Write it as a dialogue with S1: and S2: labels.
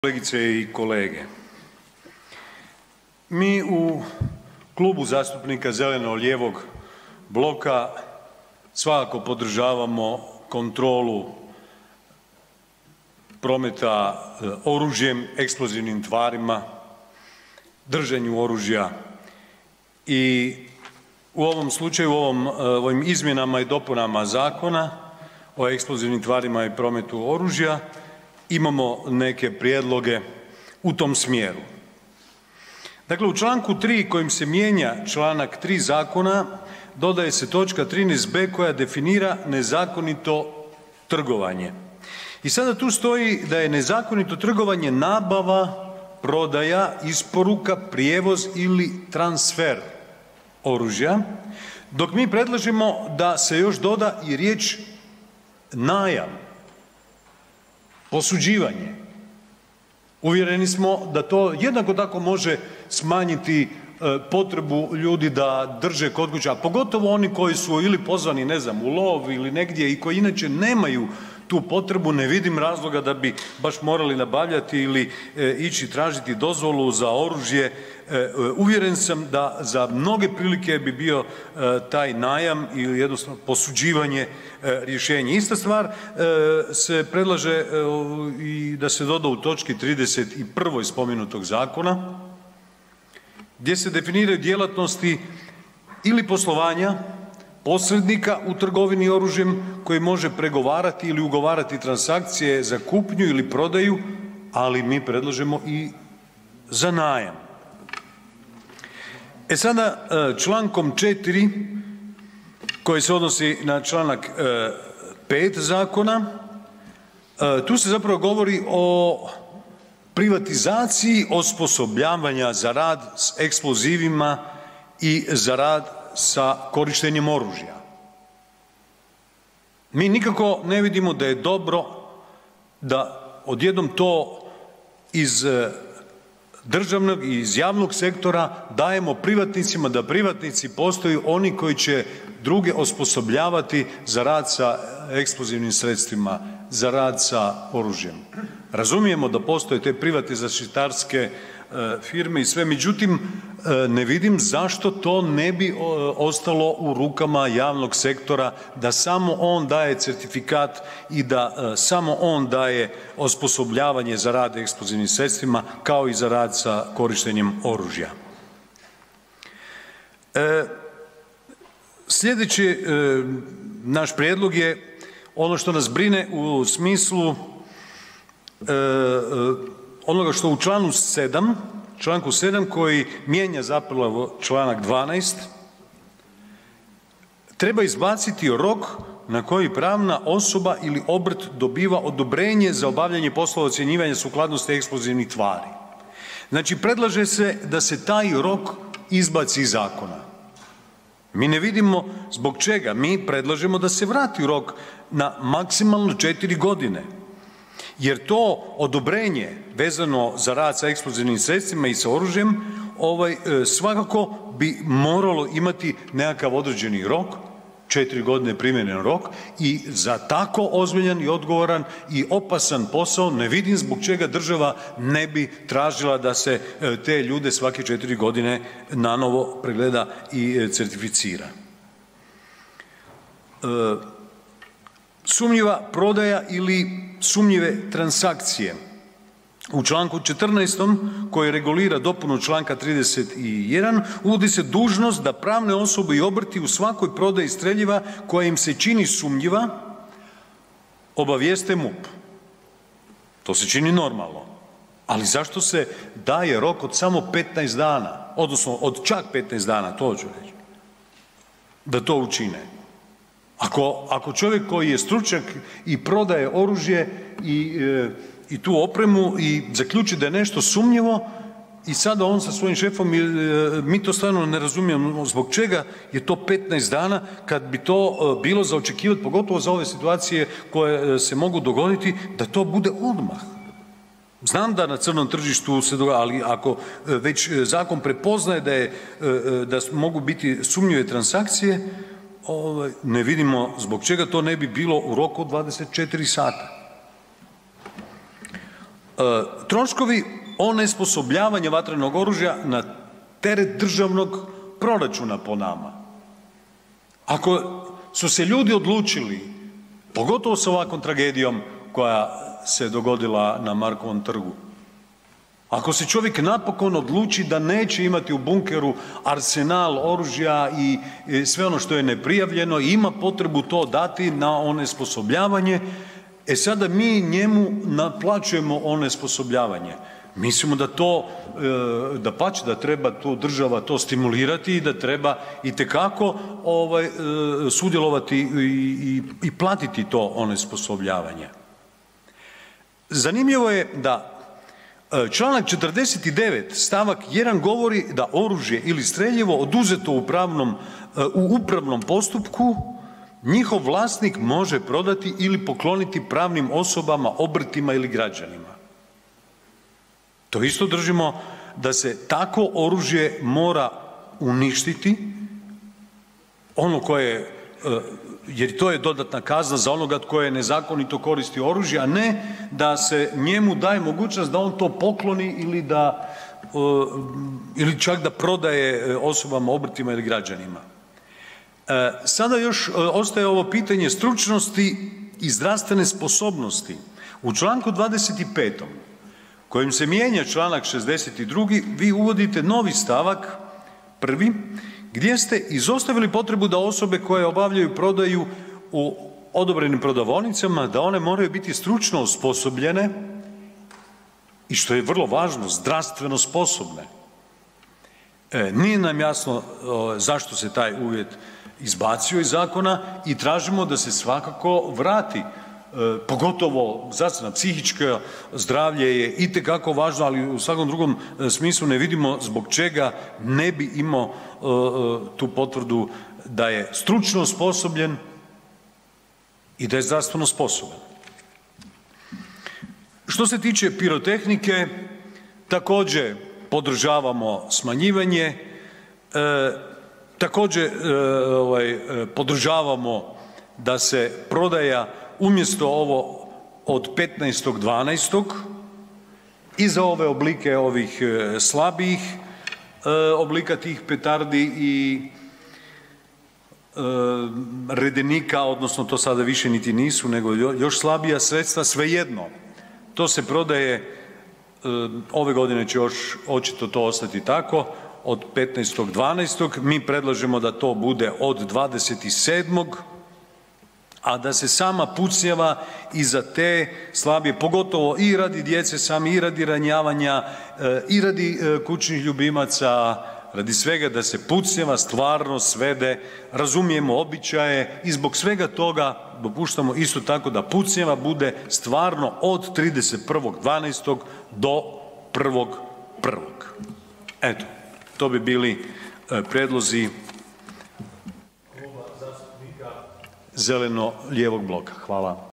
S1: Kolegice i kolege, mi u Klubu zastupnika zeleno-lijevog bloka svakako podržavamo kontrolu prometa oružjem, eksplozivnim tvarima, držanju oružja i u ovom slučaju, ovim izmjenama i dopunama Zakona o eksplozivnim tvarima i prometu oružja imamo neke prijedloge u tom smjeru. Dakle, u članku 3. kojim se mijenja članak 3. zakona dodaje se točka 13b koja definira nezakonito trgovanje. I sada tu stoji da je nezakonito trgovanje nabava, prodaja, isporuka, prijevoz ili transfer oružja, dok mi predlažemo da se još doda i riječ najam, posuđivanje. Uvjereni smo da to jednako tako može smanjiti potrebu ljudi da drže kod kuće, a pogotovo oni koji su ili pozvani, ne znam, u lov ili negdje i koji inače nemaju tu potrebu, ne vidim razloga da bi baš morali nabavljati ili ići tražiti dozvolu za oružje. Uvjeren sam da za mnoge prilike bi bio taj najam ili jednostavno posuđivanje rješenje. Ista stvar se predlaže i da se doda u točki 31. spomenutog zakona gdje se definiraju djelatnosti ili poslovanja posrednika u trgovini oružjem koji može pregovarati ili ugovarati transakcije za kupnju ili prodaju, ali mi predlažemo i za najam. Sada člankom 4. koji se odnosi na članak 5. zakona, tu se zapravo govori o privatizaciji osposobljavanja za rad s eksplozivima i za rad sa korištenjem oružja. Mi nikako ne vidimo da je dobro da odjednom to iz državnog i iz javnog sektora dajemo privatnicima, da privatnici postaju oni koji će druge osposobljavati za rad sa eksplozivnim sredstvima, za rad sa oružjem. Razumijemo da postoje te privatne zaštitarske firme i sve, međutim ne vidim zašto to ne bi ostalo u rukama javnog sektora, da samo on daje certifikat i da samo on daje osposobljavanje za rad eksplozivnim sredstvima kao i za rad sa korištenjem oružja. Sljedeći naš prijedlog je ono što nas brine u smislu onoga što u članku 7 koji mijenja zapravo članak 12, treba izbaciti rok na koji pravna osoba ili obrt dobiva odobrenje za obavljanje poslova ocjenjivanja sukladnosti eksplozivnih tvari. Znači, predlaže se da se taj rok izbaci iz zakona. Mi ne vidimo zbog čega. Mi predlažemo da se vrati rok na maksimalno 4 godine. Jer to odobrenje vezano za rad sa eksplozivnim sredstvima i sa oružjem svakako bi moralo imati nekakav određeni rok, 4 godine primjenen rok, i za tako ozbiljan i odgovoran i opasan posao ne vidim zbog čega država ne bi tražila da se te ljude svake 4 godine nanovo pregleda i certificira. Sumnjiva prodaja ili sumnjive transakcije. U članku 14. koji regulira dopunu članka 31. uvodi se dužnost da pravne osobe i obrti u svakoj prodaji streljiva koja im se čini sumnjiva obavijeste MUP. To se čini normalno. Ali zašto se daje rok od samo 15 dana, odnosno od čak 15 dana, to hoću reći, da to učine? Ako čovjek koji je stručnjak i prodaje oružje i tu opremu i zaključi da je nešto sumnjivo i sada on sa svojim šefom, mi to stvarno ne razumijemo zbog čega je to 15 dana kad bi to bilo za očekivati, pogotovo za ove situacije koje se mogu dogoditi, da to bude odmah. Znam da na crnom tržištu se događa, ali ako već zakon prepoznaje da mogu biti sumnjive transakcije, ne vidimo zbog čega to ne bi bilo u roku od 24 sata. troškovi onesposobljavanja vatrenog oružja na teret državnog proračuna po nama. Ako su se ljudi odlučili, pogotovo sa ovakvom tragedijom koja se dogodila na Markovom trgu, ako se čovjek napokon odluči da neće imati u bunkeru arsenal oružja i sve ono što je neprijavljeno i ima potrebu to dati na onesposobljavanje, sada mi njemu naplaćujemo onesposobljavanje. Mislimo da to, dapače, da treba tu država to stimulirati i da treba itekako sudjelovati i platiti to onesposobljavanje. Zanimljivo je da članak 49. stavak 1. govori da oružje ili streljivo oduzeto u upravnom postupku njihov vlasnik može prodati ili pokloniti pravnim osobama, obrtima ili građanima. To isto držimo da se takvo oružje mora uništiti, ono koje, jer to je dodatna kazna za onoga tko je nezakonito koristi oružje, a ne da se njemu daje mogućnost da on to pokloni ili čak da prodaje osobama, obrtima ili građanima. Sada još ostaje ovo pitanje stručnosti i zdravstvene sposobnosti. U članku 25. kojim se mijenja članak 62. vi uvodite novi stavak 1. gdje ste izostavili potrebu da osobe koje obavljaju prodaju u odobrenim prodavaonicama, da one moraju biti stručno osposobljene i što je vrlo važno, zdravstveno sposobne. Nije nam jasno zašto se taj uvjet izbacio iz zakona i tražimo da se svakako vrati, pogotovo zdravstveno, psihičko zdravlje je itekako važno, ali u svakom drugom smislu ne vidimo zbog čega ne bi imao tu potvrdu da je stručno osposobljen i da je zdravstveno sposoban. Što se tiče pirotehnike, također podržavamo smanjivanje, također podržavamo da se prodaja umjesto ovo od 15.12. i za ove oblike ovih slabijih oblika tih petardi i redenika, odnosno to sada više niti nisu, nego još slabija sredstva, svejedno. To se prodaje, ove godine će još očito to ostati tako, od 15.12. Mi predlažemo da to bude od 27. a da se sama pucnjava i za te slabije, pogotovo i radi djece sami, i radi ranjavanja, i radi kućnih ljubimaca, radi svega da se pucnjava stvarno svede, razumijemo običaje i zbog svega toga dopuštamo isto tako da pucnjava bude stvarno od 31.12. do 1.1. Eto, to bi bili prijedlozi Kluba zastupnika zeleno-lijevog bloka. Hvala.